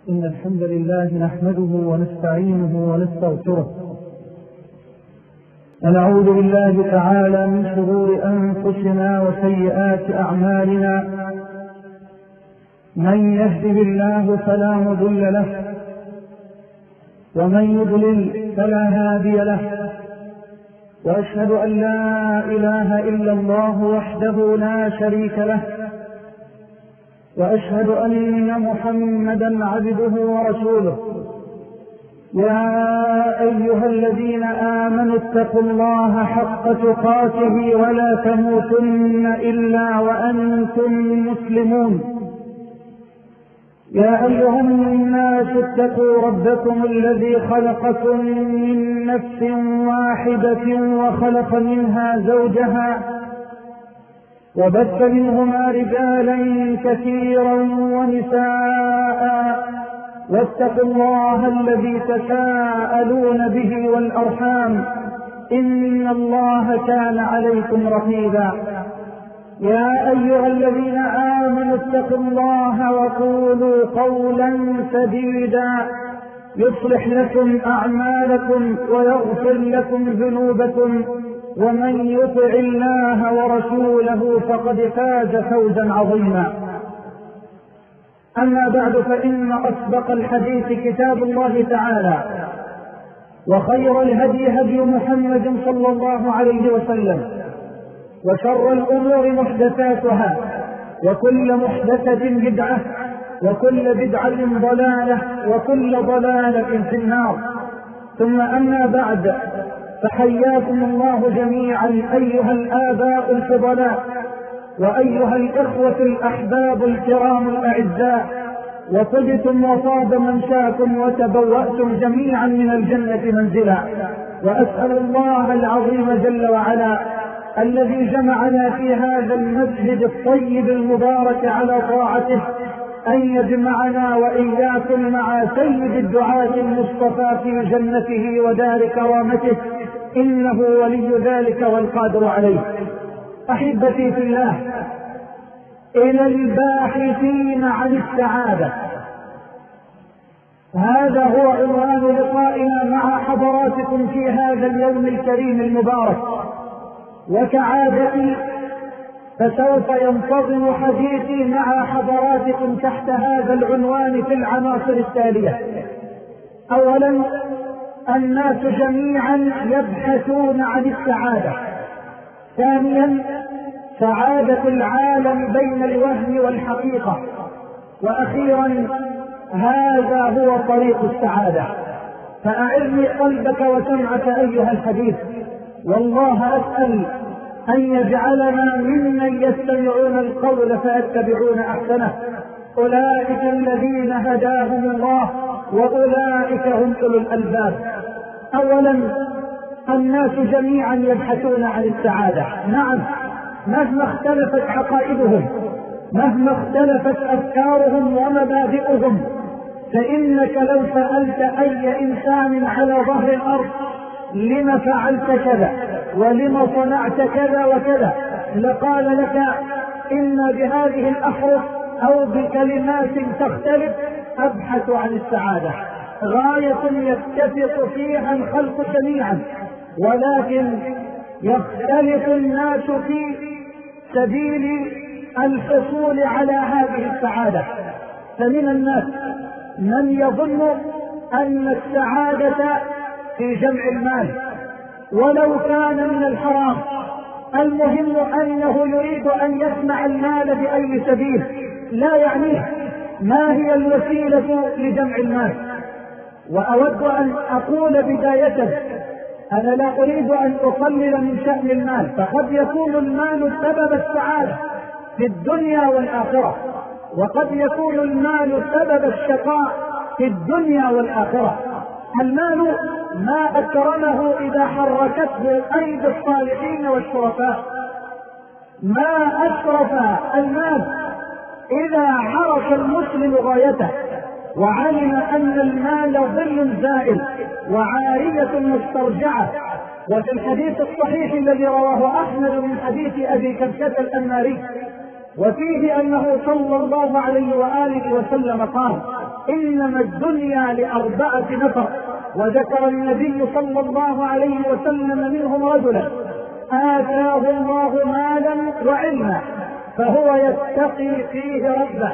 إن الحمد لله نحمده ونستعينه ونستغفره ونعوذ بالله تعالى من شرور أنفسنا وسيئات أعمالنا. من يهده الله فلا مضل له ومن يضلل فلا هادي له، وأشهد أن لا إله إلا الله وحده لا شريك له، وأشهد أن محمدا عبده ورسوله. يا أيها الذين آمنوا اتقوا الله حق تقاته ولا تموتن إلا وأنتم مسلمون. يا أيها الناس اتقوا ربكم الذي خلقكم من نفس واحدة وخلق منها زوجها وبث منهما رجالا كثيرا ونساء، واتقوا الله الذي تساءلون به والأرحام إن الله كان عليكم رقيبا. يا أيها الذين آمنوا اتقوا الله وقولوا قولا سديدا يصلح لكم أعمالكم ويغفر لكم ذنوبكم، ومن يطع الله ورسوله فقد فاز فوزا عظيما. أما بعد، فإن أصدق الحديث كتاب الله تعالى، وخير الهدي هدي محمد صلى الله عليه وسلم، وشر الأمور محدثاتها، وكل محدثة بدعة، وكل بدعة ضلالة، وكل ضلالة في النار. ثم أما بعد، فحياكم الله جميعا أيها الآباء الفضلاء، وأيها الإخوة الأحباب الكرام الأعزاء، وطبتم وطاب منشاكم وتبوأتم جميعا من الجنة منزلا. وأسأل الله العظيم جل وعلا الذي جمعنا في هذا المسجد الطيب المبارك على طاعته أن يجمعنا وإياكم مع سيد الدعاة المصطفى في جنته ودار كرامته، إنه ولي ذلك والقادر عليه. أحبتي في الله، إلى الباحثين عن السعادة، هذا هو عنوان لقائنا مع حضراتكم في هذا اليوم الكريم المبارك. وكعادتي فسوف ينتظم حديثي مع حضراتكم تحت هذا العنوان في العناصر التالية. أولا، الناس جميعا يبحثون عن السعادة. ثانيا، سعادة العالم بين الوهم والحقيقة. وأخيرا، هذا هو طريق السعادة. فأعرني قلبك وسمعك أيها الحديث، والله أسأل أن يجعلنا ممن يستمعون القول فيتبعون أحسنه. أولئك الذين هداهم الله وأولئك هم أولو الألباب. أولا، الناس جميعا يبحثون عن السعادة. نعم، مهما اختلفت عقائدهم، مهما اختلفت أفكارهم ومبادئهم، فإنك لو سألت أي إنسان على ظهر الأرض لما فعلت كذا ولما صنعت كذا وكذا، لقال لك إن بهذه الأحرف أو بكلمات تختلف أبحث عن السعادة. غاية يتفق فيها الخلق جميعا، ولكن يختلف الناس في سبيل الحصول على هذه السعادة. فمن الناس من يظن أن السعادة في جمع المال ولو كان من الحرام، المهم أنه يريد أن يجمع المال بأي سبيل، لا يعنيه ما هي الوسيلة لجمع المال. وأود أن أقول بداية، أنا لا أريد أن أقلل من شأن المال، فقد يكون المال سبب السعادة في الدنيا والآخرة، وقد يكون المال سبب الشقاء في الدنيا والآخرة. المال ما أكرمه إذا حركته أيدي الصالحين والشرفاء، ما أشرف المال إذا عرف المسلم غايته وعلم أن المال ظل زائل وعارية مسترجعة. وفي الحديث الصحيح الذي رواه أحمد من حديث أبي كبشة الأنماري، وفيه أنه صلى الله عليه وآله وسلم قال: إنما الدنيا ل4 نفر. وذكر النبي صلى الله عليه وسلم منهم رجلا آتاه الله مالا وعلما فهو يتقي فيه ربه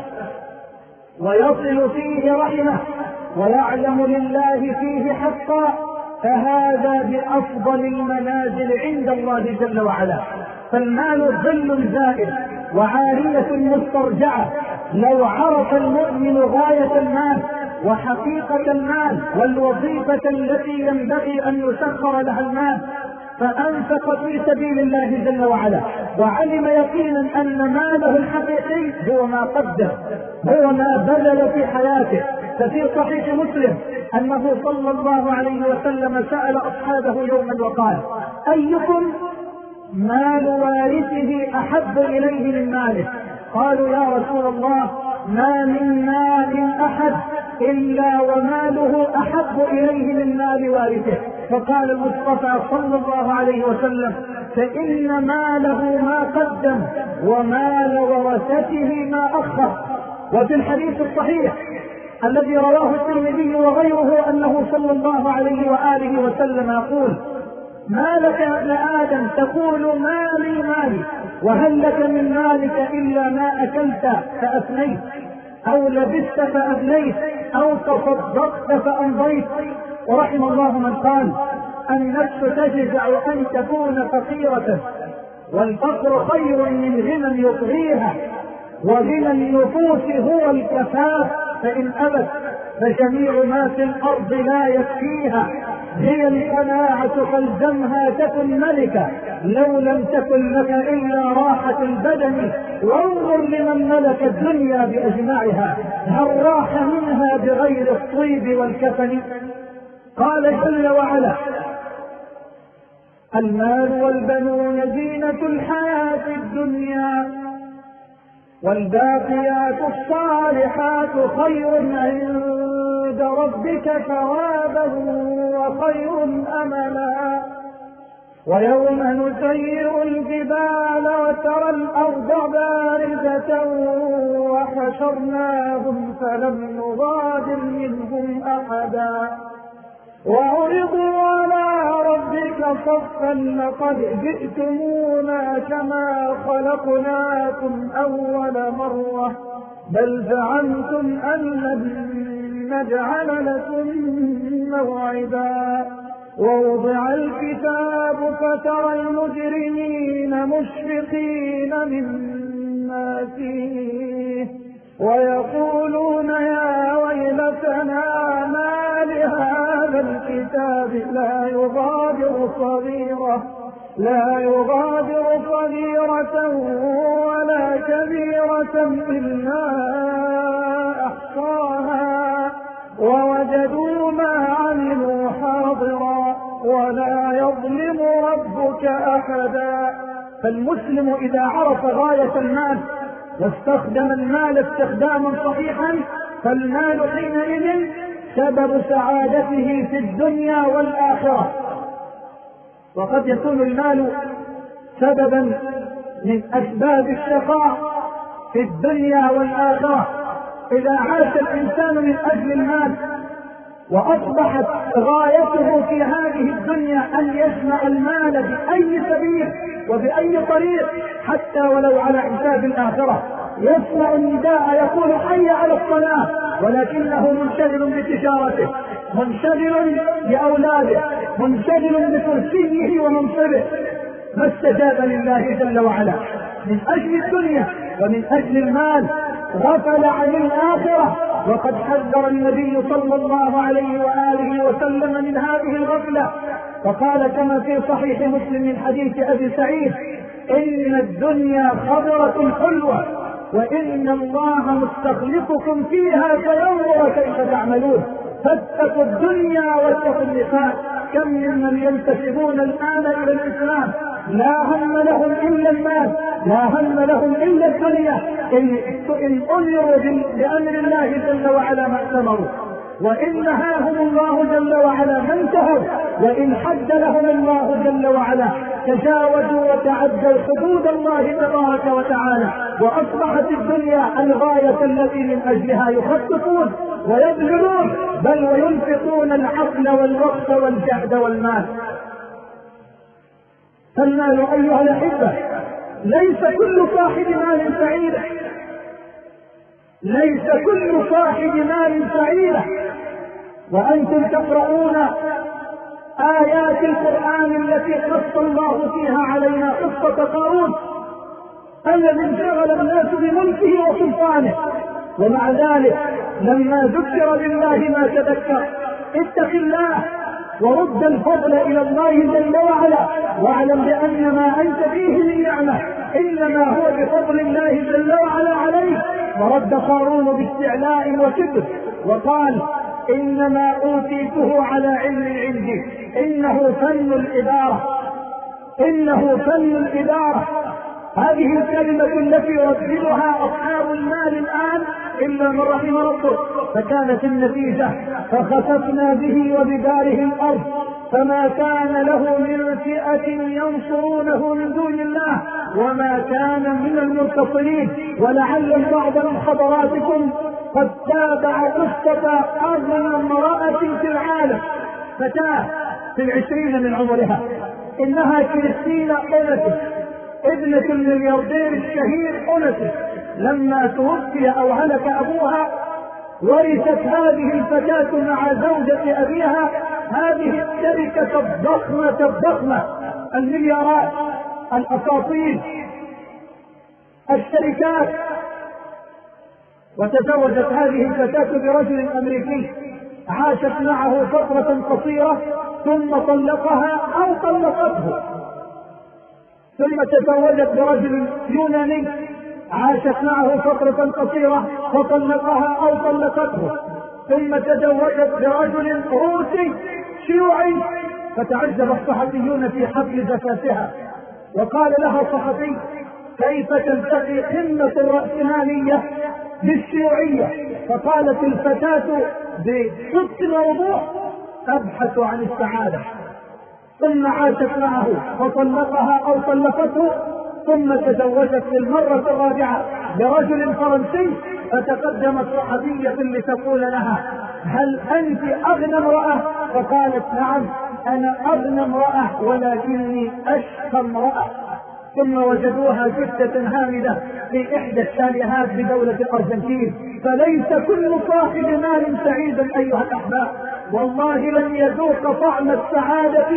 ويصل فيه رحمه ويعلم لله فيه حقا، فهذا بأفضل المنازل عند الله جل وعلا. فالمال ظل زائل وعارية مسترجعة. لو عرف المؤمن غاية المال وحقيقة المال والوظيفة التي ينبغي أن يسخر لها المال فأنفق في سبيل الله جل وعلا، وعلم يقينا أن ماله الحقيقي هو ما قدم، هو ما بذل في حياته. ففي صحيح مسلم أنه صلى الله عليه وسلم سأل أصحابه يوما وقال: أيكم مال وارثه أحب إليه من ماله؟ قالوا: يا رسول الله، ما من مال أحد إلا وماله أحب إليه من مال وارثه. فقال المصطفى صلى الله عليه وسلم: فإن ماله ما قدم ومال ورثته ما أخر. وفي الحديث الصحيح الذي رواه الترمذي وغيره أنه صلى الله عليه وآله وسلم يقول: ما لك يا ابن آدم تقول مالي مالي، وهل لك من مالك إلا ما أكلت فأفنيت، أو لبست فأبليت، أو تصدقت فأمضيت. ورحم الله من قال: النفس تجزع أن تكون فقيرة، والفقر خير من غنى يطغيها، وغنى النفوس هو الكفاف، فإن أبت فجميع ما في الأرض لا يكفيها. هي القناعة فالزمها تكن ملكة، لو لم تكن لك إلا راحة البدن. وانظر لمن ملك الدنيا بأجمعها، هل راح منها بغير الطيب والكفن؟ قال جل وعلا: المال والبنون زينة الحياة الدنيا، والباقيات الصالحات خير عند ربك ثوابا وخير أملا. ويوم نسير الجبال وترى الأرض بارزة وحشرناهم فلم نغادر منهم أحدا، وعرضوا على ربك صفا لقد جئتمونا كما خلقناكم أول مرة بل زعمتم أن لن نجعل لكم موعدا. ووضع الكتاب فترى المجرمين مشفقين مما فيه ويقولون يا ويلتنا ما لهذا الكتاب لا يغادر صغيرة ولا كبيرة إلا أحصاها ووجدوا ما عملوا حاضرا ولا يظلم ربك أحدا. فالمسلم إذا عرف غاية المال واستخدم المال استخداما صحيحا فالمال حينئذ سبب سعادته في الدنيا والآخرة. وقد يكون المال سببا من أسباب الشقاء في الدنيا والآخرة. إذا عاش الإنسان من أجل المال وأصبحت غايته في هذه الدنيا أن يجمع المال بأي سبيل وبأي طريق حتى ولو على حساب الآخرة، يسمع النداء يقول حي على الصلاة ولكنه منشغل بتجارته، منشغل بأولاده، منشغل بكرسيه ومنصبه، ما استجاب لله جل وعلا. من أجل الدنيا ومن أجل المال غفل عن الآخرة. وقد حذر النبي صلى الله عليه وآله وسلم من هذه الغفلة، فقال كما في صحيح مسلم من حديث أبي سعيد: إن الدنيا خضرة حلوة وإن الله مستخلفكم فيها فينظر كيف تعملون. فاتقوا الدنيا واتقوا النساء. كم ممن ينتسبون الآن إلى الإسلام لا هم لهم إلا المال، لا هم لهم إلا الدنيا. إن أمروا بأمر الله جل وعلا ما أتمروا، وإن نهاهم الله جل وعلا ما انتهوا، وإن حد لهم الله جل وعلا تجاوزوا وتعدوا حدود الله تبارك وتعالى، وأصبحت الدنيا الغاية التي من أجلها يخططون ويبذلون، بل وينفقون العقل والوقت والجهد والمال. فالمال أيها الأحبة ليس كل صاحب مال سعيدة، ليس كل صاحب مال سعيدة. وأنتم تقرؤون آيات القرآن التي قص الله فيها علينا قصة قارون الذي انشغل الناس بملكه وسلطانه، ومع ذلك لما ذكر بالله ما تذكر. اتق الله ورد الفضل إلى الله جل وعلا، واعلم بأن ما أنت فيه من نعمة إنما هو بفضل الله جل وعلا عليك. ورد قارون باستعلاء وكبر وقال إنما أوتيته على علم عندي، إنه فن الإدارة، إنه فن الإدارة. هذه الكلمة التي يرددها أصحاب المال الآن إلا من رحم ربه، فكانت النتيجة فخسفنا به وبداره الأرض فما كان له من فئة ينصرونه من دون الله وما كان من المنتصرين. ولعل بعض من حضراتكم قد تابع قصة أغنى امرأة في العالم، فتاة في 20 من عمرها، إنها كريستينا أونسيس ابنة الملياردير الشهير أونسيس. لما توفي أو هلك أبوها ورثت هذه الفتاة مع زوجة أبيها هذه الشركة الضخمة المليارات، الأساطيل، الشركات. وتزوجت هذه الفتاة برجل أمريكي، عاشت معه فترة قصيرة ثم طلقها أو طلقته، ثم تزوجت برجل يوناني، عاشت معه فترة قصيرة فطلقها أو طلقته، ثم تزوجت برجل روسي شيوعي، فتعجب الصحفيون في حفل زفافها، وقال لها صحفي كيف تلتقي قمة الرأسمالية بالشيوعية؟ فقالت الفتاة بصدق ووضوح أبحث عن السعادة. ثم عاشت معه فطلقها أو طلقته، ثم تزوجت للمرة الرابعة برجل فرنسي، فتقدمت صحفية لتقول لها هل أنت أغنى امرأة؟ فقالت نعم أنا أغنى امرأة ولكني أشقى امرأة. ثم وجدوها جثة هامدة في إحدى الشاليهات بدولة الأرجنتين. فليس كل صاحب مال سعيدا أيها الأحباب، والله لن يذوق طعم السعادة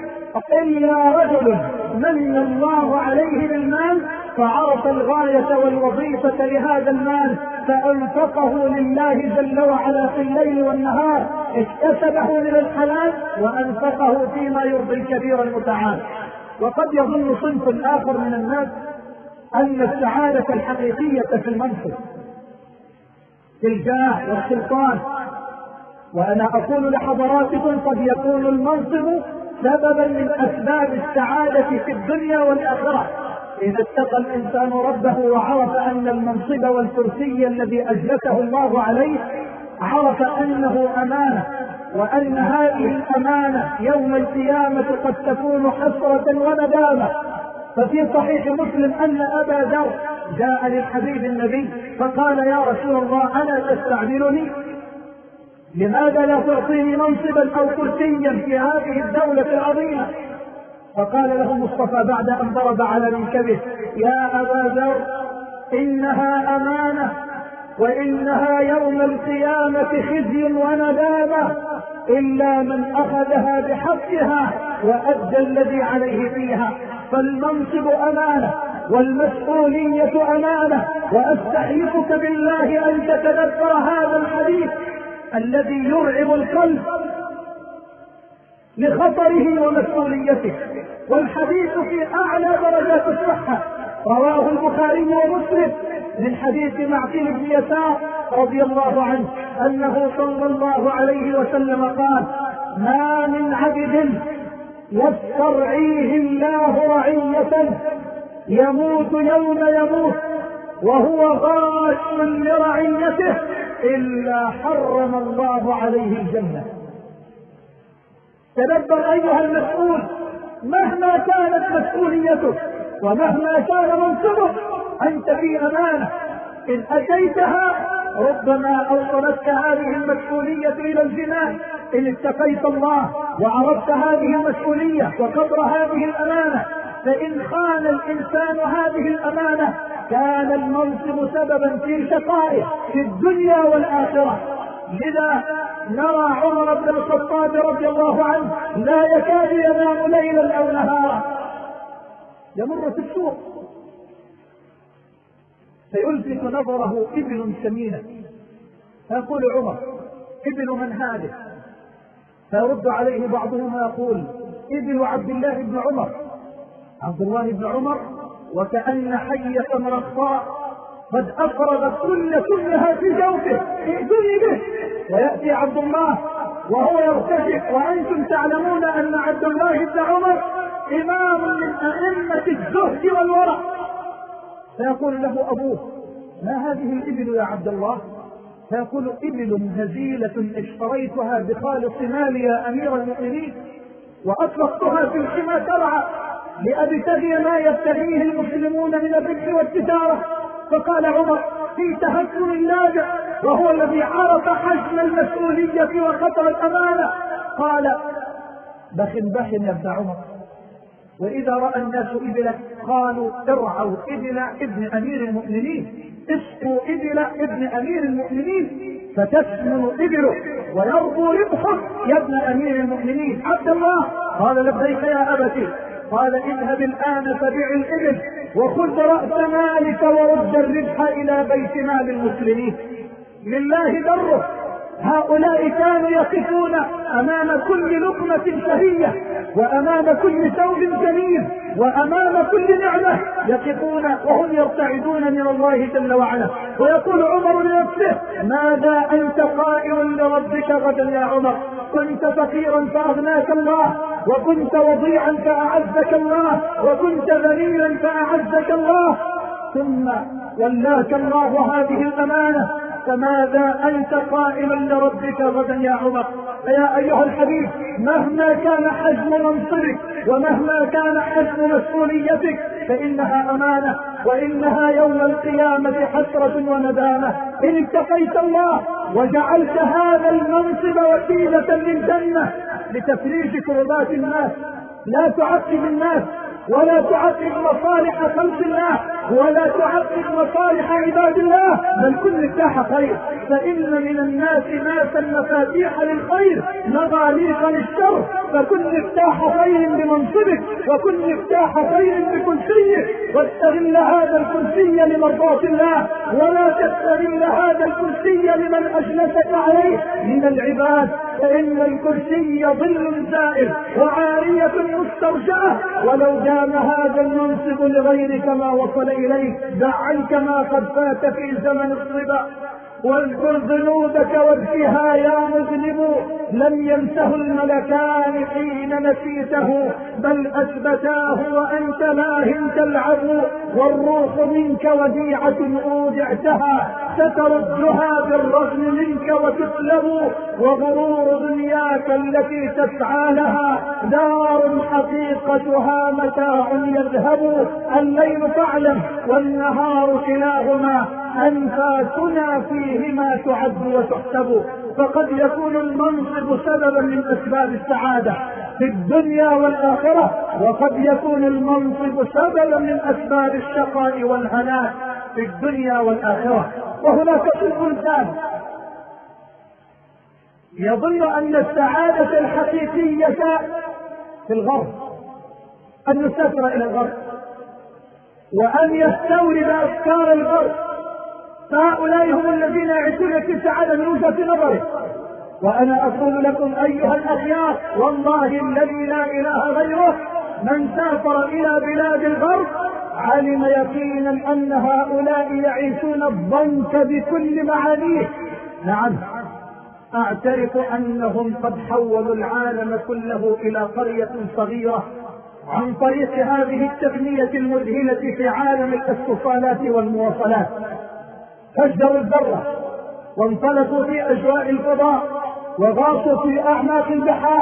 إلا رجل من الله عليه بالمال فعرف الغاية والوظيفة لهذا المال فأنفقه لله جل وعلا في الليل والنهار، اكتسبه من الحلال وأنفقه فيما يرضي الكبير المتعال. وقد يظن صنف آخر من الناس أن السعادة الحقيقية في المنصب، في الجاه والسلطان. وأنا أقول لحضراتكم قد يكون المنصب سببا من أسباب السعادة في الدنيا والآخرة إذا اتقى الإنسان ربه وعرف أن المنصب والكرسي الذي أجلسه الله عليه عرف أنه أمانة، وأن هذه الأمانة يوم القيامة قد تكون حسرة وندامة. ففي صحيح مسلم أن أبا ذر جاء للحبيب النبي فقال يا رسول الله ألا تستعملني؟ لماذا لا تعطيني منصبا أو كرسيا في هذه الدولة العظيمة؟ فقال له المصطفى بعد أن ضرب على منكبه يا أبا ذر إنها أمانة وإنها يوم القيامة خزي وندامة إلا من أخذها بحقها وأدى الذي عليه فيها. فالمنصب أمانة والمسؤولية أمانة، وأستحلفك بالله أن تتذكر هذا الحديث الذي يرعب القلب لخطره ومسؤوليته. والحديث في أعلى درجات الصحة، رواه البخاري ومسلم من حديث معقل بن يسار رضي الله عنه أنه صلى الله عليه وسلم قال ما من عبد يسترعيه الله رعية يموت يوم يموت وهو غاش لرعيته إلا حرم الله عليه الجنة. تدبر أيها المسؤول مهما كانت مسؤوليتك ومهما كان منصبك أنت في أمانة. إن أتيتها ربما أوصلتك هذه المسؤولية إلى الجنان. إن اتقيت الله وعرفت هذه المسؤولية وقدر هذه الأمانة، فإن خان الإنسان هذه الأمانة كان المنصب سببا في شقائه في الدنيا والآخرة. لذا نرى عمر بن الخطاب رضي الله عنه لا يكاد ينام ليلا أو نهارا، يمر في السوق فيلفت نظره إبل ثمينة، فيقول عمر: إبل من هذه؟ فيرد عليه بعضهم يقول: إبل عبد الله بن عمر. عبد الله بن عمر وكأن حية مرخاء قد أفرغت كلها في جوفه، ائذني به. ويأتي عبد الله وهو يرتجف، وأنتم تعلمون أن عبد الله بن عمر إمام من أئمة الزهد والورع. فيقول له أبوه: ما هذه الإبل يا عبد الله؟ فيقول: إبل هزيلة اشتريتها بخالص مالي يا أمير المؤمنين، وأطلقتها في الحمى ترعى لأبتغي ما يبتغيه المسلمون من الربح والتجارة. فقال عمر في تهكم اللاجئ وهو الذي عرف حجم المسؤولية وخطر الأمانة، قال: بخ يا ابن عمر، وإذا رأى الناس إبلك قالوا: ارعوا إبل ابن أمير المؤمنين، اسقوا إبل ابن أمير المؤمنين فتسمن إبله ويربو ربحه يا ابن أمير المؤمنين. عبد الله قال: لبيك يا أبتي. قال: اذهب الآن فبيع الإبل وخذ رأس مالك ورد الربح إلى بيت مال المسلمين. لله دره. هؤلاء كانوا يقفون أمام كل لقمة شهية وأمام كل ثوب جميل وأمام كل نعمة، يقفون وهم يرتعدون من الله جل وعلا. ويقول عمر لنفسه: ماذا أنت قائل لربك غدا يا عمر؟ كنت فقيرا فأغناك الله، وكنت وضيعا فأعزك الله، وكنت ذليلا فأعزك الله، ثم ولاك الله هذه الأمانة، فماذا أنت قائل لربك غدا يا عمر؟ فيا أيها الحبيب، مهما كان حجم منصبك ومهما كان حجم مسؤوليتك فإنها أمانة، وإنها يوم القيامة حسرة وندامة. إن اتقيت الله وجعلت هذا المنصب وسيلة للجنة لتفريج كربات الناس، لا تعقب الناس ولا تعقب مصالح خلق الله ولا تعقب مصالح عباد الله، بل كن مفتاح خير. فإن من الناس ناسا مفاتيح للخير مغاليق للشر، فكن مفتاح خير بمنصبك وكن مفتاح خير بكرسيك، واستغل هذا الكرسي لمرضاة الله ولا تستغل هذا الكرسي لمن أجلسك عليه من العباد، فإن الكرسي ظل زائل وعارية مسترجعة، ولو دام هذا المنصب لغيرك ما وصل إليه. دع عنك ما قد فات في زمن الصبا واذكر ذنوبك وابكها يا مذنب، لم يمسه الملكان حين نسيته بل أثبتاه وأنت لاهٍ تلعب، والروح منك وديعة أودعتها ستردها بالرغم منك وتسلب، وغرور دنياك التي تسعى لها دار حقيقتها متاع يذهب، الليل فاعلم والنهار كلاهما أنفاسنا فيهما تعد وتحسب، فقد يكون المنصب سببا من أسباب السعادة في الدنيا والآخرة، وقد يكون المنصب سببا من أسباب الشقاء والهلاك في الدنيا والآخرة. وهناك صنف ثاني يظن أن السعادة الحقيقية في الغرب، أن يسافر إلى الغرب وأن يستورد أفكار الغرب، فهؤلاء هم الذين يعيشون في السعادة من وجهة نظره. وأنا أقول لكم أيها الأخيار والله الذي لا إله غيره، من سافر إلى بلاد الغرب علم يقينا أن هؤلاء يعيشون الضنك بكل معانيه. نعم، أعترف أنهم قد حولوا العالم كله إلى قرية صغيرة عن طريق هذه التقنية المذهلة في عالم الاتصالات والمواصلات، فجروا الذرة وانطلقوا في أجواء الفضاء وغاصوا في أعماق البحار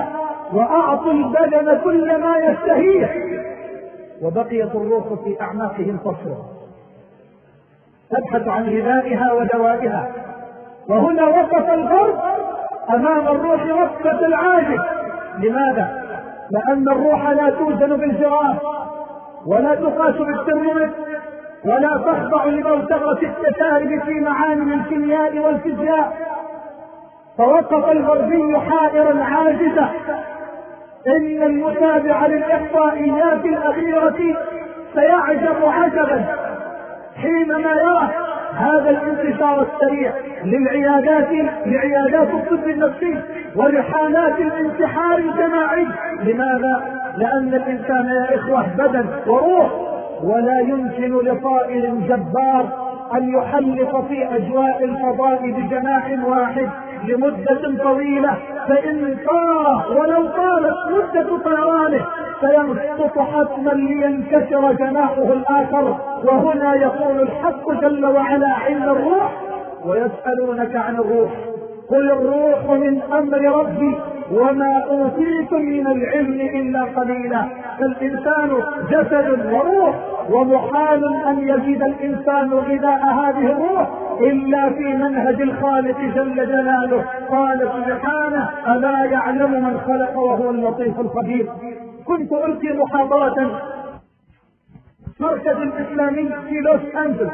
وأعطوا البدن كل ما يشتهيه، وبقيت الروح في أعماقهم تصرخ تبحث عن غذائها ودوائها. وهنا وقف الغرب أمام الروح وقفة العاجز. لماذا؟ لأن الروح لا توزن بالجرام، ولا تقاس بالترمومتر، ولا تخضع لموتغة التجارب في معالم الكيمياء والفيزياء. فوقف الغربي حائرا عاجزا. إن المتابع للإحصائيات الأخيرة سيعجب عجبا حينما يرى هذا الانتشار السريع لعيادات الطب النفسي ولحالات الانتحار الجماعي. لماذا؟ لأن الإنسان يا إخوة بدن وروح، ولا يمكن لطائر جبار أن يحلق في أجواء الفضاء بجناح واحد لمدة طويلة، فإن طار ولو طالت مدة طيرانه سيسقط حتما لينكسر جناحه الآخر. وهنا يقول الحق جل وعلا عند الروح: ويسألونك عن الروح قل الروح من أمر ربي وما أوتيتم من العلم إلا قليلا. فالإنسان جسد وروح، ومحال أن يجد الإنسان غذاء هذه الروح إلا في منهج الخالق جل جلاله. قال سبحانه: ألا يعلم من خلق وهو اللطيف الخبير. كنت ألقي محاضرة مركز إسلامي في لوس أنجلوس،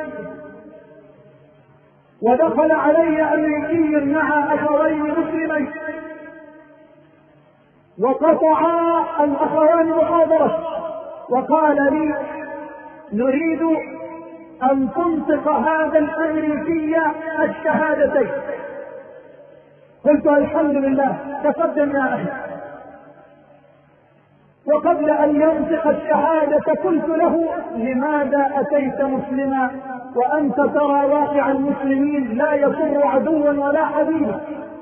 ودخل علي أمريكي مع أخوين مسلمين، وقطعا الأخوان محاضرة، وقال لي: نريد أن تنطق هذا الأمريكي الشهادتين. قلت: الحمد لله، تقدم يا أخي. وقبل أن ينطق الشهادة قلت له: لماذا أتيت مسلما وأنت ترى واقع المسلمين لا يضر عدوا ولا حبيبا؟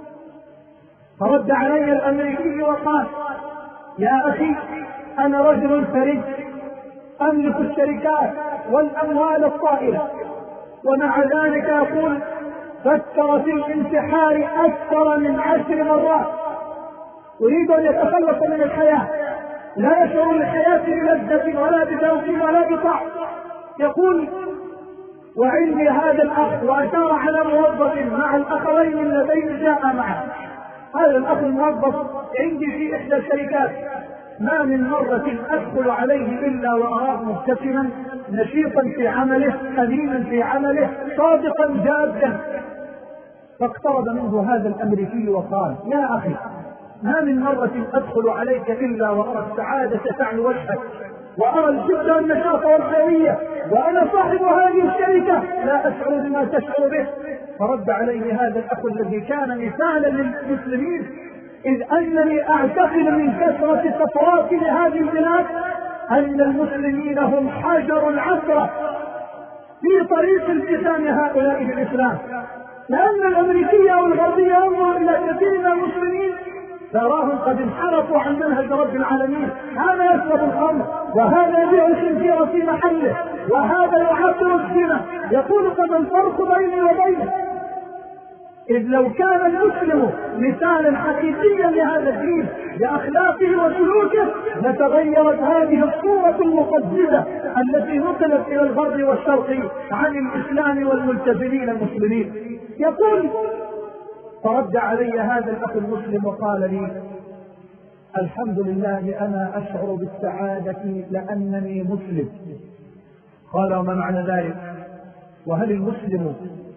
فرد علي الأمريكي وقال: يا أخي، أنا رجل ثري أملك الشركات والأموال الطائلة، ومع ذلك يقول فكر في الانتحار أكثر من 10 مرات. أريد أن يتخلص من الحياة، لا يشعر الحياة بلذة ولا بذوق ولا بطعم. يقول: وعندي هذا الأخ، وأشار على موظف مع الأخوين اللذين جاء معه. هذا الأخ الموظف عندي في إحدى الشركات، ما من مرة أدخل عليه إلا وأراه مبتسما نشيطا في عمله، أمينا في عمله، صادقا جادا. فاقترب منه هذا الأمريكي وقال: يا أخي، ما من مرة أدخل عليك إلا وأرى السعادة تعلو وجهك، وأرى الجد والنشاط والحيوية، وأنا صاحب هذه الشركة لا أشعر بما تشعر به. فرد عليه هذا الأخ الذي كان مثالا للمسلمين: إذ أنني أعتقد من كثرة سفراتي لهذه البلاد أن المسلمين هم حجر العثرة في طريق التزام هؤلاء بالإسلام، لأن الأمريكية والغربية ينظر إلى كثير من المسلمين تراهم قد انحرفوا عن منهج رب العالمين. هذا يشرب الخمر، وهذا يبيع الخنزير في محله، وهذا يعبر الزنا. يقول: قد الفرق بيني وبينه. إذ لو كان المسلم مثالا حقيقيا لهذا الدين بأخلاقه وسلوكه لتغيرت هذه الصورة المقدسة التي نقلت إلى الغرب والشرق عن الإسلام والملتزمين المسلمين. يقول: فرد علي هذا الأخ المسلم وقال لي: الحمد لله، أنا أشعر بالسعادة لأنني مسلم. قال: وما معنى ذلك؟ وهل المسلم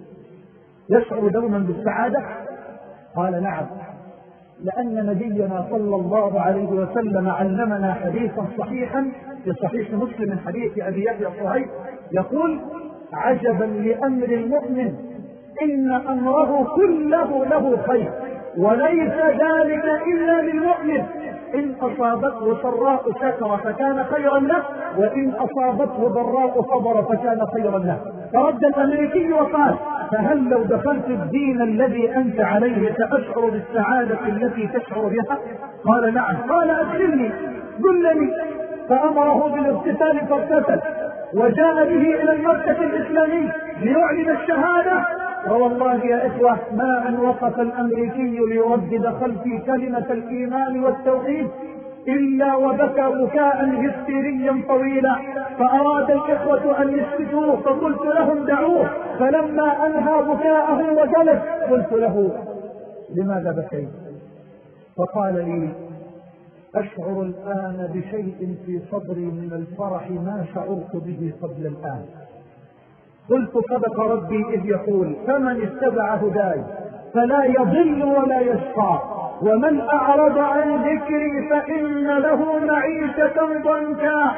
يشعر دوما بالسعادة؟ قال: نعم، لأن نبينا صلى الله عليه وسلم علمنا حديثا صحيحا في صحيح مسلم من حديث أبي يحيى الصهيب يقول: عجبا لأمر المؤمن إن أمره كله له خير، وليس ذلك إلا للمؤمن، إن أصابته سراء شكر فكان خيرا له، وإن أصابته ضراء صبر فكان خيرا له. فرد الأمريكي وقال: فهل لو دخلت الدين الذي أنت عليه سأشعر بالسعادة التي تشعر بها؟ قال: نعم. قال: أدخلني، دلني. فأمره بالاغتسال فاغتسل، وجاء به إلى المركز الإسلامي ليعلن الشهادة. والله يا إخوة ما أن وقف الأمريكي ليردد خلفي كلمة الإيمان والتوحيد إلا وبكى بكاء هستيريا طويلا، فأراد الإخوة أن يسكتوه فقلت لهم دعوه، فلما أنهى بكاءه وجلس قلت له لماذا بكيت؟ فقال لي أشعر الآن بشيء في صدري من الفرح ما شعرت به قبل الآن. قلت صدق ربي إذ يقول فمن اتبع هداي فلا يضل ولا يشقى ومن أعرض عن ذكري فإن له معيشة ضنكا.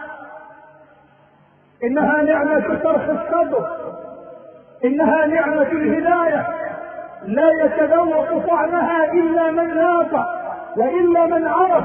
إنها نعمة شرح الصدر، إنها نعمة الهداية لا يتذوق طعمها إلا من لاق وإلا من عرف.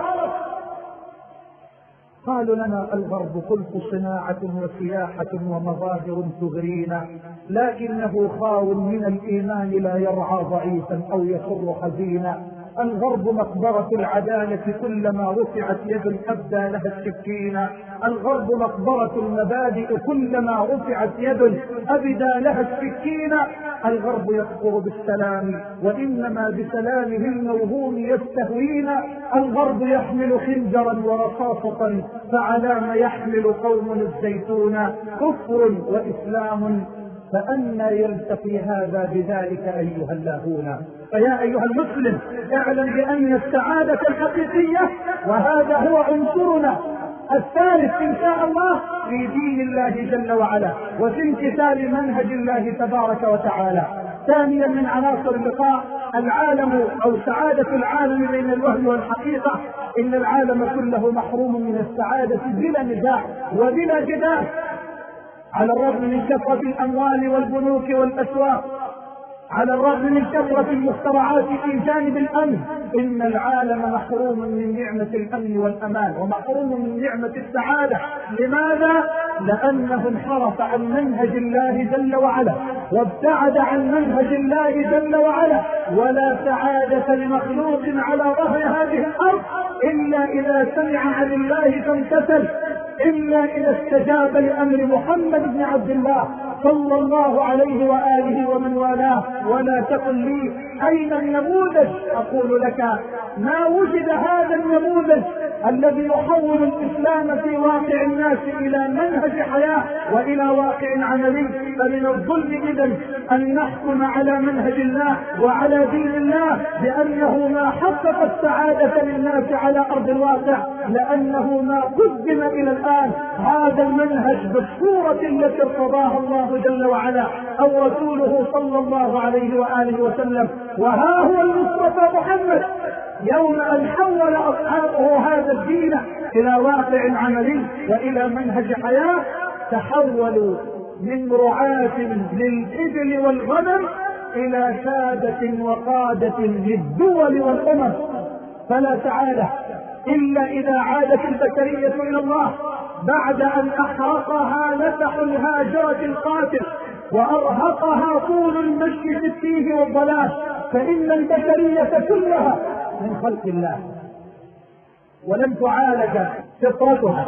قالوا لنا الغرب قلت صناعة وسياحة ومظاهر تغرينا، لكنه خاو من الإيمان لا يرعى ضعيفا أو يسر حزينا. الغرب مقبرة العدالة كلما رفعت يد أبدى لها السكينة، الغرب مقبرة المبادئ كلما رفعت يد أبدى لها السكينة. الغرب يكفر بالسلام وإنما بسلامه الموهوم يستهوينا. الغرب يحمل خنجرا ورصاصة فعلى ما يحمل قوم الزيتون كفر وإسلام، فأنى يلتقي هذا بذلك أيها اللاهون. فيا أيها المسلم اعلم بأن السعادة الحقيقية وهذا هو عنصرنا الثالث إن شاء الله في دين الله جل وعلا وفي امتثال منهج الله تبارك وتعالى. ثانيا من عناصر اللقاء العالم أو سعادة العالم بين الوهم والحقيقة. إن العالم كله محروم من السعادة بلا نزاع وبلا جدال، على الرغم من كثرة الأموال والبنوك والأسواق، على الرغم من كثرة المخترعات في جانب الأمن. إن العالم محروم من نعمة الأمن والأمان ومحروم من نعمة السعادة. لماذا؟ لأنه انحرف عن منهج الله جل وعلا وابتعد عن منهج الله جل وعلا. ولا سعادة لمخلوق على ظهر هذه الأرض إلا إذا سمع عن الله فامتثل، إلا إذا استجاب لأمر محمد بن عبد الله صلى الله عليه وآله ومن والاه. ولا تقل لي أين النموذج؟ أقول لك ما وجد هذا النموذج الذي يحول الإسلام في واقع الناس إلى منهج حياة وإلى واقع عملي. فمن الظلم إذن أن نحكم على منهج الله وعلى دين الله بأنه ما حقق السعادة للناس على أرض الواقع، لأنه ما قدم إلى الآن هذا المنهج بالصورة التي ارتضاها الله جل وعلا أو رسوله صلى الله عليه وآله وسلم. وها هو المصطفى محمد يوم أن حول أصحابه هذا الدين إلى واقع عملي وإلى منهج حياة تحولوا من رعاة للإبل والغنم إلى سادة وقادة للدول والأمم. فلا سعادة إلا إذا عادت البشرية إلى الله بعد أن أحرقها نفح الهاجرة القاتل وأرهقها طول المشي في التيه والضلال. فإن البشرية كلها من خلق الله ولم تعالج فطرتها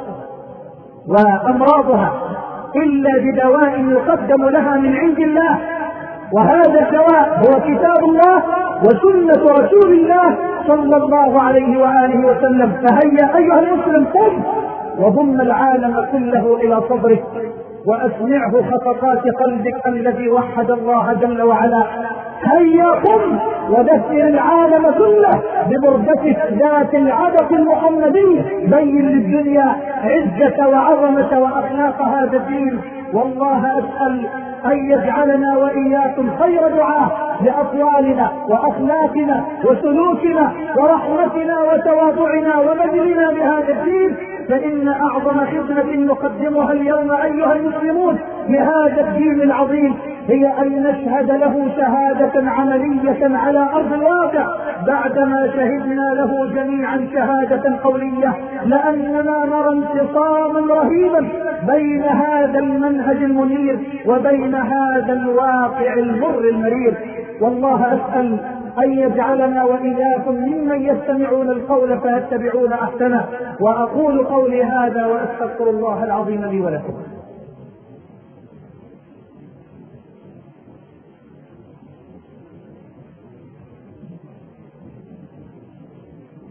وأمراضها إلا بدواء يقدم لها من عند الله، وهذا الدواء هو كتاب الله وسنة رسول الله صلى الله عليه وآله وسلم. فهيا أيها المسلم قم وضم العالم كله إلى صدرك وأسمعه خطقات قلبك الذي وحد الله جل وعلا. هيا قم ودثر العالم كله ببردتك ذات العبق المحمدي. بين للدنيا عزة وعظمة وأخلاق هذا الدين. والله أسأل أن يجعلنا وإياكم خير دعاة لأقوالنا وأخلاقنا وسلوكنا ورحمتنا وتواضعنا وبذلنا بهذا الدين. فإن أعظم خدمة نقدمها اليوم أيها المسلمون لهذا الدين العظيم هي أن نشهد له شهادة عملية على أرض الواقع بعدما شهدنا له جميعا شهادة قولية، لأننا نرى انفصاما رهيبا بين هذا المنهج المنير وبين هذا الواقع المر المرير. والله أسأل أن يجعلنا وإياكم ممن يستمعون القول فيتبعون أحسنه. وأقول قولي هذا وأستغفر الله العظيم لي ولكم.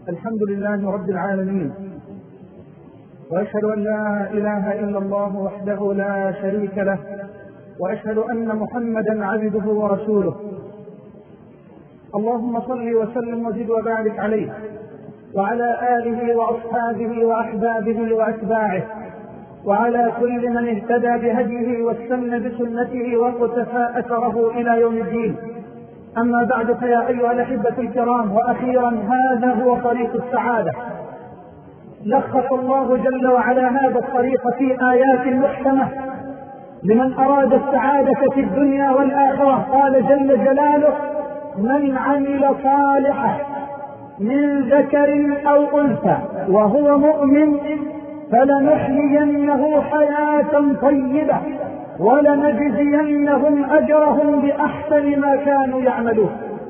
الحمد لله رب العالمين، وأشهد أن لا إله إلا الله وحده لا شريك له، وأشهد أن محمدا عبده ورسوله. اللهم صل وسلم وزد وبارك عليه وعلى آله وأصحابه وأحبابه وأتباعه وعلى كل من اهتدى بهديه واستنى بسنته واقتفى أثره إلى يوم الدين. أما بعد، فيا أيها الأحبة الكرام، وأخيرا هذا هو طريق السعادة. لخص الله جل وعلا هذا الطريق في آيات محكمة لمن أراد السعادة في الدنيا والآخرة. قال جل جلاله: من عمل صالحا من ذكر أو أنثى وهو مؤمن فلنحيينه حياة طيبة ولنجزينهم أجرهم بأحسن ما كانوا يعملون.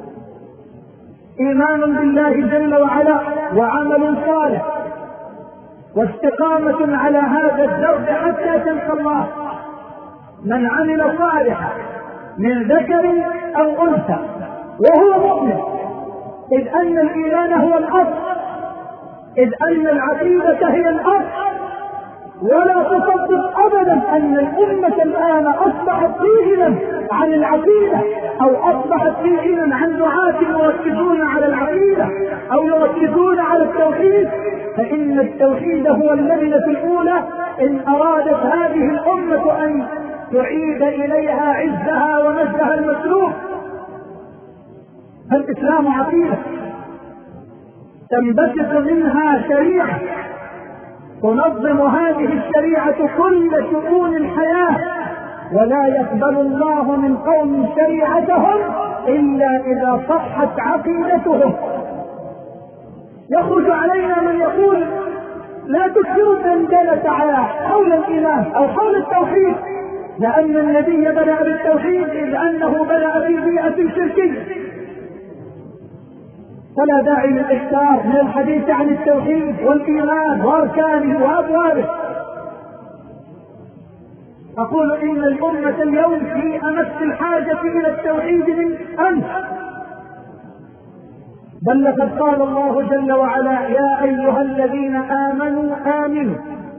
إيمان بالله جل وعلا وعمل صالح واستقامة على هذا الدرب حتى تلقى الله. من عمل صالحا من ذكر أو أنثى وهو مؤمن، إذ أن الإيمان هو الأصل، إذ أن العقيدة هي الأصل. ولا تصدق أبدا أن الأمة الآن أصبحت في غنى عن العقيدة، أو أصبحت في غنى عن دعاة يركزون على العقيدة أو يركزون على التوحيد، فإن التوحيد هو اللبنة الأولى إن أرادت هذه الأمة أن تعيد إليها عزها ومجدها المسلوب. فالإسلام عقيدة تنبثق منها شريعة تنظم هذه الشريعة كل شؤون الحياة، ولا يقبل الله من قوم شريعتهم إلا إذا صحت عقيدتهم. يخرج علينا من يقول: لا تكثروا الدندنة حول الإيمان أو حول التوحيد، لأن النبي بدأ بالتوحيد إذ أنه بدأ في بيئة شركية، فلا داعي للإكثار من الحديث عن التوحيد والإيمان وأركانه وأبوابه. أقول إن الأمة اليوم في أمس الحاجة إلى التوحيد من أمس، بل لقد قال الله جل وعلا: يا أيها الذين آمنوا آمنوا.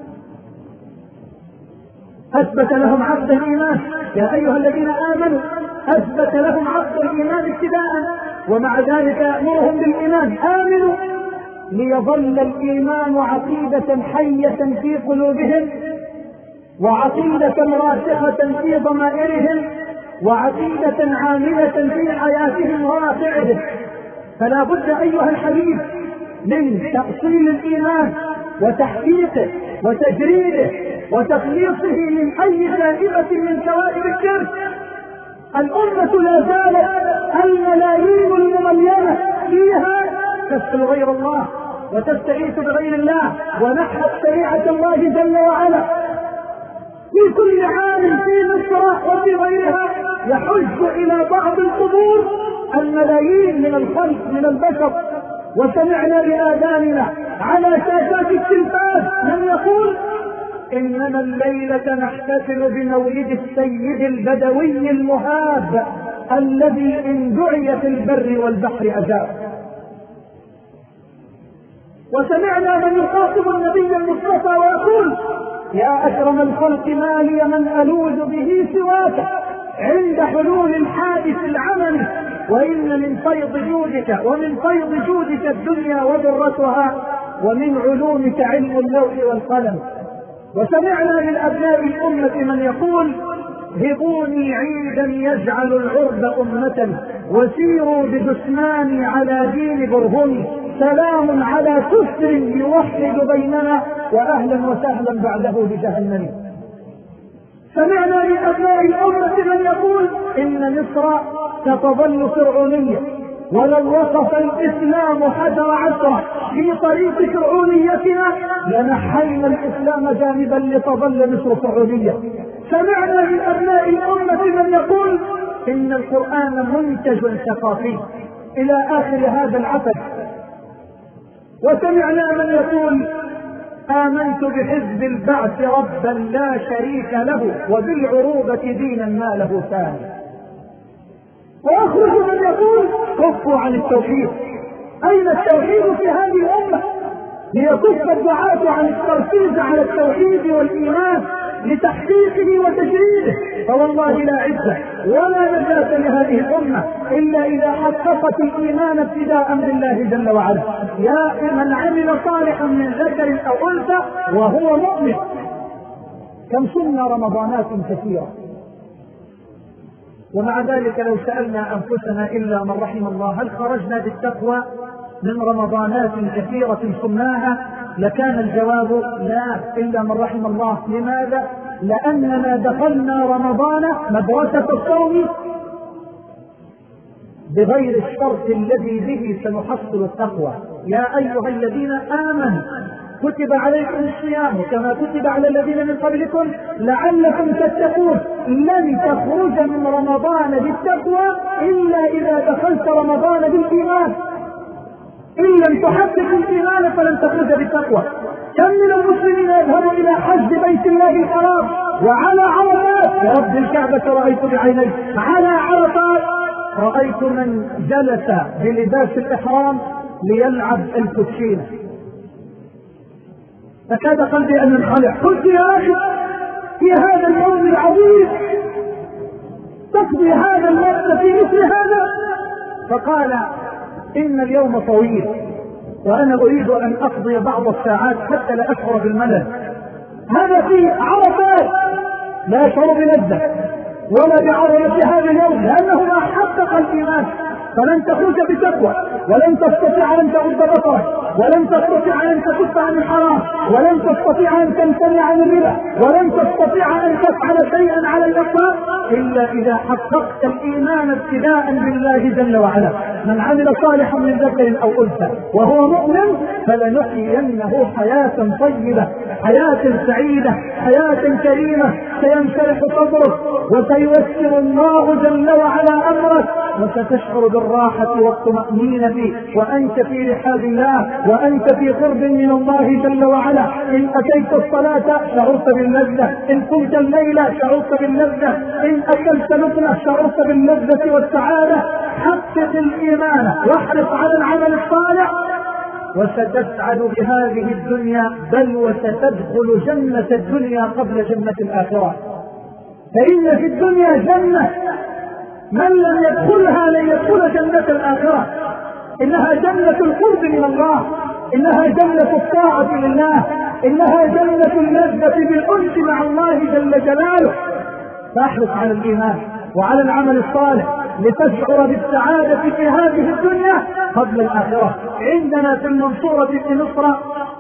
أثبت لهم عقد الإيمان، يا أيها الذين آمنوا، أثبت لهم عقد الإيمان ابتداء، ومع ذلك يأمرهم بالإيمان: آمنوا، ليظل الإيمان عقيدة حية في قلوبهم، وعقيدة راسخة في ضمائرهم، وعقيدة عاملة في حياتهم وواقعهم. فلا بد أيها الحبيب من تأصيل الإيمان وتحقيقه وتجريده وتخليصه من أي شائبة من شوائب الشرك. الأمة لا زالت الملايين المملينة فيها تسأل غير الله وتستغيث بغير الله ونحت شريعة الله جل وعلا. في كل عام في مصر وفي غيرها يحج إلى بعض القبور الملايين من الخلق من البشر، وسمعنا بآذاننا على شاشات التلفاز من يقول: إننا الليلة نحتفل بمولد السيد البدوي المهاب الذي إن دعي في البر والبحر أجاب. وسمعنا من يخاطب النبي المصطفى ويقول: يا أكرم الخلق ما لي من ألوذ به سواك عند حلول الحادث العمل، وإن من فيض جودك ومن فيض جودك الدنيا وذرتها، ومن علومك علم اللوح والقلم. وسمعنا من أبناء الأمة من يقول: هبوني عيدا يجعل العرب أمة، وسيروا بجثماني على دين برهمي، سلام على كفر يوحد بيننا، وأهلا وسهلا بعده بجهنم. سمعنا من أبناء الأمة من يقول: إن مصر ستظل فرعونية، ولو وقف الإسلام حجر عشرة في طريق فرعونيتنا لنحينا الإسلام جانبا لتظل مصر فرعونية. سمعنا من أبناء الأمة من يقول: إن القرآن منتج ثقافي إلى آخر هذا العقد. وسمعنا من يقول: آمنت بحزب البعث ربا لا شريك له، وبالعروبة دينا ما له ثاني. وأخرج من يقول: كفوا عن التوحيد، أين التوحيد في هذه الأمة؟ ليكف الدعاة عن التركيز على التوحيد والإيمان لتحقيقه وتجريده، فوالله لا عزة ولا نجاة لهذه الأمة إلا إذا حققت الإيمان ابتداء بالله جل وعلا. يا من عمل صالحا من ذكر أو أنثى وهو مؤمن. كم صمنا رمضانات كثيرة، ومع ذلك لو سألنا أنفسنا إلا من رحم الله هل خرجنا بالتقوى من رمضانات كثيرة صمناها؟ لكان الجواب لا إلا من رحم الله. لماذا؟ لأننا دخلنا رمضان مدرسة الصوم بغير الشرط الذي به سنحصل التقوى. يا أيها الذين آمنوا كتب عليكم الصيام كما كتب على الذين من قبلكم لعلكم تتقون. لن تخرج من رمضان بالتقوى إلا إذا دخلت رمضان بالإيمان. إن لم تحقق الإيمان فلن تخرج بالتقوى. كم من المسلمين يذهبوا إلى حج بيت الله الحرام وعلى عرفات، يا رب الكعبة رأيت بعيني، على عرفات رأيت من جلس بلباس الإحرام ليلعب الكوتشينة، فكاد قلبي أن ينخلع. قلت يا أخي في هذا اليوم العظيم تقضي هذا الوقت في مثل هذا؟ فقال إن اليوم طويل وأنا أريد أن أقضي بعض الساعات حتى لا أشعر بالملل. هذا في عرفات لا يشعر بلذة ولا بعظمة هذا اليوم لأنه ما حقق الإيمان. فلن تخرج بتقوى، ولن تستطيع أن تغض بصرك، ولن تستطيع أن تكف عن الحرام، ولن تستطيع أن تمتنع عن الربا، ولن تستطيع أن تفعل شيئا على الإطلاق إلا إذا حققت الإيمان ابتداء بالله جل وعلا. من عمل صالحا من ذكر أو أنثى وهو مؤمن فلنحيينه حياة طيبة، حياة سعيدة، حياة كريمة، سينشرح صدرك وسييسر الله جل وعلا أمرك وستشعر بالراحة والطمأنينة وأنت في رحاب الله وأنت في قرب من الله جل وعلا. إن أتيت الصلاة شعرت باللذة، إن قمت الليل شعرت باللذة، إن أكلت لقمة شعرت باللذة والسعادة. حقق الإيمان واحرص على العمل الصالح وستسعد بهذه الدنيا، بل وستدخل جنة الدنيا قبل جنة الآخرة. فإن في الدنيا جنة من لم يدخلها لن يدخل جنة الآخرة. إنها جنة القرب من الله، إنها جنة الطاعة لله، إنها جنة اللذة بالأنس مع الله جل جلاله. فاحرص على الإيمان وعلى العمل الصالح لتشعر بالسعادة في هذه الدنيا قبل الآخرة. عندنا في المنصورة في مصر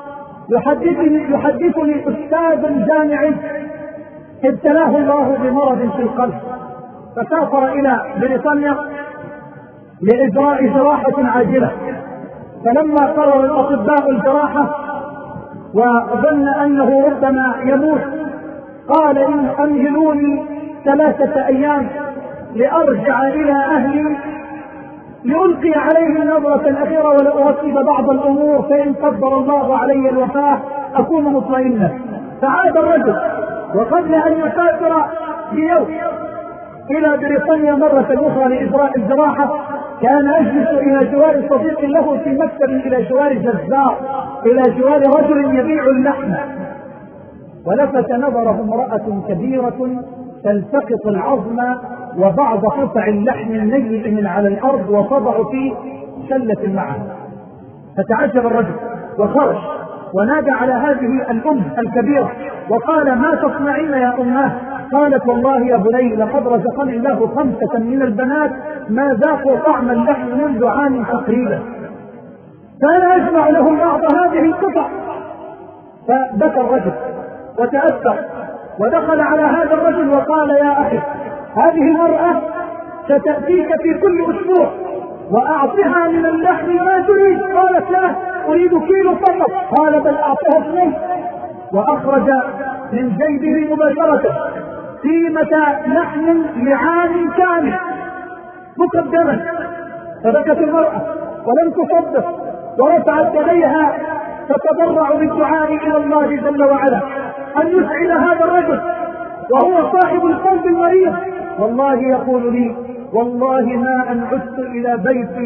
يحدثني أستاذ جامعي ابتلاه الله بمرض في القلب، فسافر إلى بريطانيا لإجراء جراحة عاجلة. فلما قرر الأطباء الجراحة وظن أنه ربما يموت قال إن أمهلوني 3 أيام لأرجع إلى أهلي لألقي عليهم نظرة أخيرة ولأرتب بعض الأمور، فإن قدر الله علي الوفاة أكون مطمئنا. فعاد الرجل وقبل أن يسافر بيوم إلى بريطانيا مرة أخرى لإجراء الجراحة كان يجلس إلى جوار صديق له في مكتب إلى جوار جزار، إلى جوار رجل يبيع اللحم، ولفت نظره امرأة كبيرة تلتقط العظم وبعض قطع اللحم النيء من على الأرض وتضع في سلة معه. فتعجب الرجل وخرج ونادى على هذه الأم الكبيرة وقال ما تصنعين يا أماه؟ قالت والله يا بني لقد رزقني الله 5 من البنات ما ذاقوا طعم اللحم منذ عام تقريبا، فأنا أجمع لهم بعض هذه القطع. فبكى الرجل وتأثر ودخل على هذا الرجل وقال يا أخي هذه المرأة ستأتيك في كل أسبوع وأعطها من اللحم ما تريد. قالت لا أريد كيلو فقط. قال بل أعطها 2. وأخرج من جيبه مباشرة قيمة لحم لعام كامل مقدما. فبكت المرأة ولم تصدق ورفعت يديها تتضرع بالدعاء إلى الله جل وعلا أن يسعد هذا الرجل وهو صاحب القلب المريض. والله يقول لي والله ما أن عدت إلى بيتي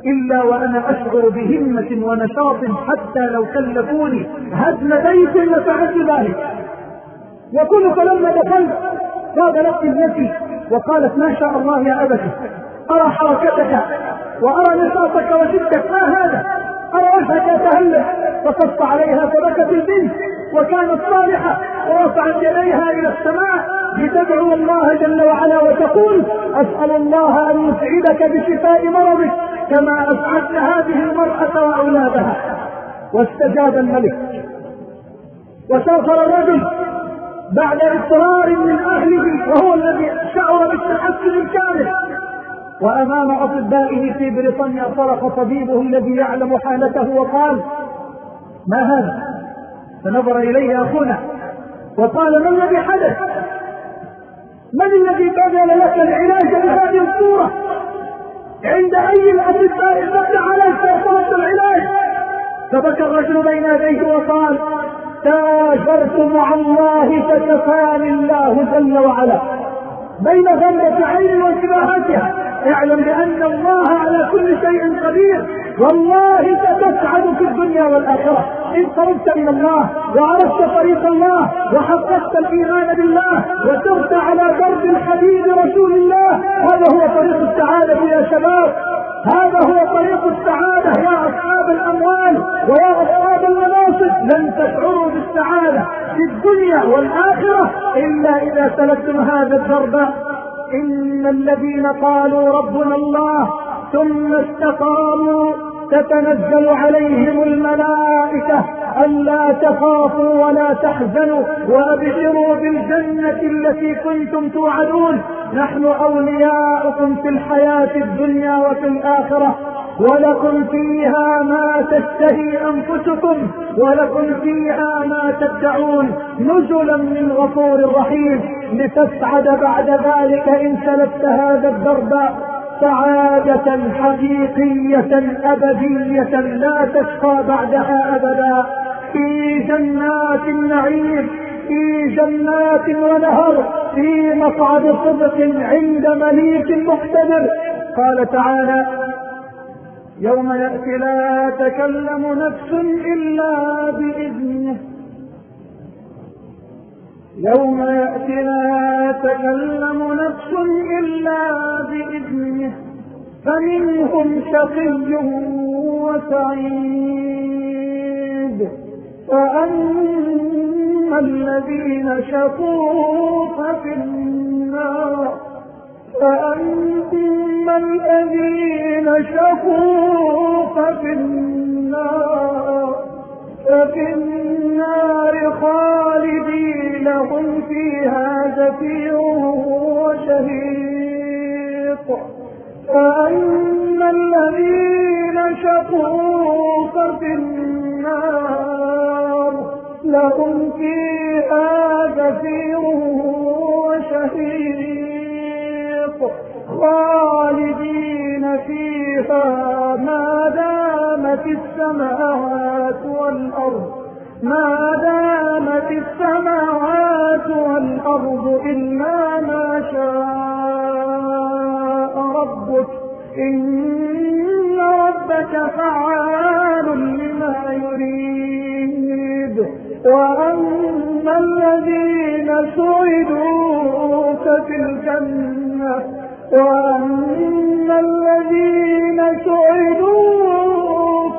إلا وأنا أشعر بهمة ونشاط حتى لو كلفوني هدم بيت لفعلت ذلك. وكنت لما دخلت قابلت ابنتي وقالت ما شاء الله يا أبتي، أرى حركتك وأرى نشاطك وجدك، ما هذا؟ أرى وجهك يتهلل. فقصت عليها فبكت البنت وكانت صالحة ورفعت يديها إلى السماء لتدعو الله جل وعلا وتقول أسأل الله أن يسعدك بشفاء مرضك كما أسعدت هذه المرأة وأولادها. واستجاب الملك وسافر الرجل بعد إصرار من أهله وهو الذي شعر بالتحسن الكامل، وأمام أطبائه في بريطانيا صرخ طبيبه الذي يعلم حالته وقال ما هذا؟ فنظر إليه أخونا وقال ما الذي حدث؟ من الذي بذل لك العلاج بهذه الصورة؟ عند أي الأطباء بدأ عليك وصلت العلاج؟ فبكى الرجل بين يديه وقال تاجرت مع الله فكفاني الله جل وعلا. بين غمرة عين وانتباهاتها اعلم بأن الله على كل شيء قدير، والله ستسعد في الدنيا والآخرة إن قربت من الله وعرفت طريق الله وحققت الإيمان بالله وسرت على درب الحبيب رسول الله. هذا هو طريق السعادة يا شباب، هذا هو طريق السعادة يا أصحاب الأموال ويا أصحاب المناصب. لن تشعروا بالسعادة في الدنيا والآخرة إلا إذا سلكتم هذا الدرب. إن الذين قالوا ربنا الله ثم استقاموا تتنزل عليهم الملائكة ألا تخافوا ولا تحزنوا وأبشروا بالجنة التي كنتم توعدون، نحن أولياؤكم في الحياة الدنيا وفي الآخرة، ولكم فيها ما تشتهي أنفسكم ولكم فيها ما تدعون نزلا من غفور رحيم. لتسعد بعد ذلك إن سلكت هذا الدرب سعادة حقيقية أبدية لا تشقى بعدها أبدا، في جنات النعيم، في جنات ونهر، في مقعد صدق عند مليك مقتدر. قال تعالى يوم يأتي لا تكلم نفس إلا بإذنه، يوم يأتي لا تكلم نفس إلا بإذنه فمنهم شقي وسعيد. فأما الذين شقوا ففي النار، فأما الذين شقوا ففي النار، ففي النار خالدين هم فيها زفير وشهيق. فأما الذين شقوا ففي النار لهم فيها زفير وشهيق خالدين فيها ما دامت السماوات والأرض، ما دامت السماوات والأرض إلا ما شاء ربك إن ربك فعال لما يريد. وأما الذين سعدوا ففي الجنة، وأما الذين سعدوا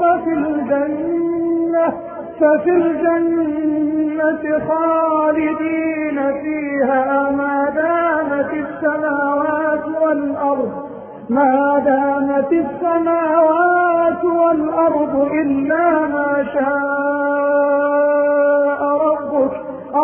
ففي الجنة خالدين فيها ما دامت السماوات والأرض، ما دامت السماوات والأرض إلا ما شاء ربك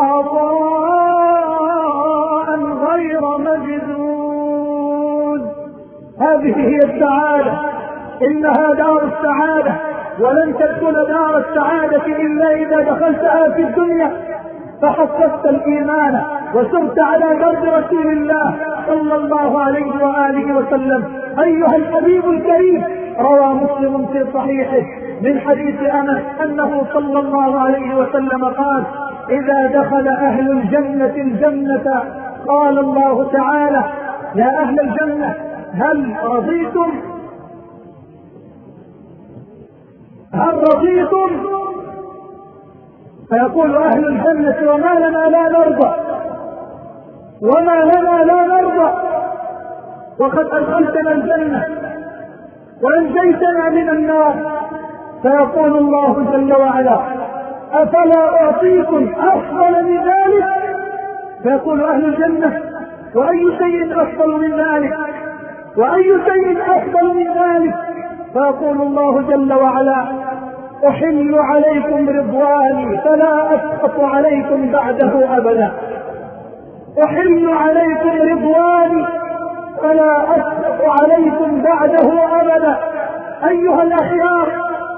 عطاء غير مجدود. هذه هي السعادة، إنها دار السعادة، ولن تدخل دار السعادة إلا إذا دخلتها في الدنيا فحققت الإيمان وسرت على درب رسول الله صلى الله عليه وآله وسلم. أيها الحبيب الكريم، روى مسلم في صحيحه من حديث أنس أنه صلى الله عليه وسلم قال إذا دخل أهل الجنة الجنة قال الله تعالى يا أهل الجنة هل رضيتم؟ هل رضيتم؟ فيقول أهل الجنة وما لنا لا نرضى، وما لنا لا نرضى، وقد أدخلتنا الجنة وأنجيتنا من النار. فيقول الله جل وعلا أفلا أعطيكم أفضل من ذلك؟ فيقول أهل الجنة وأي شيء أفضل من ذلك؟ وأي شيء أفضل من ذلك؟ فيقول الله جل وعلا أحل عليكم رضواني فلا أسخط عليكم بعده أبدا. أحل عليكم رضواني فلا أسخط عليكم بعده أبدا. أيها الأخيار،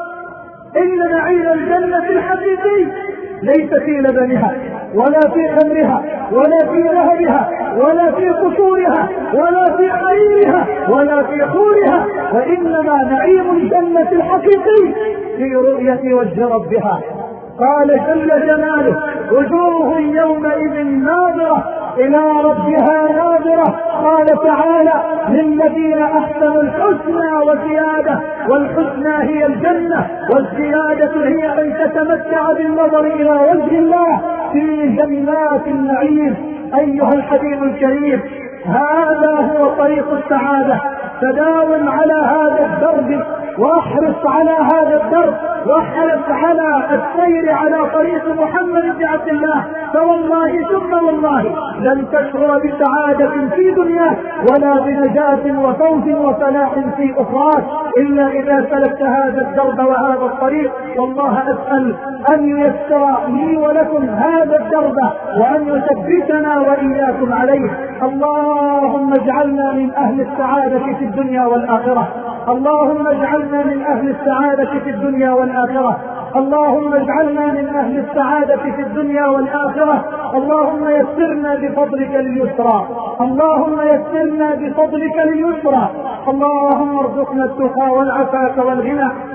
إن نعيم الجنة الحقيقي ليس في لبنها ولا في خمرها ولا في ذهبها ولا في قصورها ولا في حريرها ولا في حورها، وإنما نعيم الجنة الحقيقي في رؤية وجه ربها. قال جل جلاله وجوه يومئذ ناظرة إلى ربها ناظرة. قال تعالى للذين أحسنوا الحسنى وزيادة، والحسنى هي الجنة، والزيادة هي أن تتمتع بالنظر إلى وجه الله في جنات النعيم. أيها الحبيب الكريم، هذا هو طريق السعادة. تداوم على هذا الدرب واحرص على هذا الدرب واحرص على السير على طريق محمد بن عبد الله، فوالله ثم والله لن تشعر بسعادة في دنياك ولا بنجاة وفوز وفلاح في أخراك إلا إذا سلكت هذا الدرب وهذا الطريق. والله أسأل أن ييسر لي ولكم هذا الدرب وأن يثبتنا وإياكم عليه. اللهم اجعلنا من أهل السعادة في الدنيا والآخرة. اللهم اجعلنا من أهل السعادة في الدنيا والآخرة. اللهم اجعلنا من أهل السعادة في الدنيا والآخرة. اللهم يسرنا بفضلك اليسرى. اللهم يسرنا بفضلك اليسرى. اللهم ارزقنا التقى والعفاف والغنى.